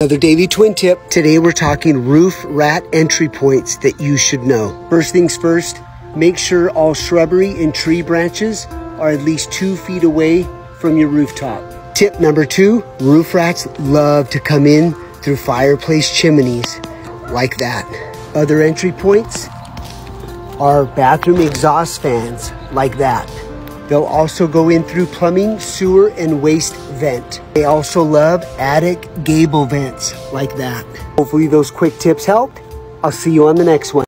Another Davey Twin tip. Today we're talking roof rat entry points that you should know. First things first, make sure all shrubbery and tree branches are at least 2 feet away from your rooftop. Tip number 2, roof rats love to come in through fireplace chimneys like that. Other entry points are bathroom exhaust fans like that. They'll also go in through plumbing, sewer, and waste vent. They also love attic gable vents like that. Hopefully those quick tips helped. I'll see you on the next one.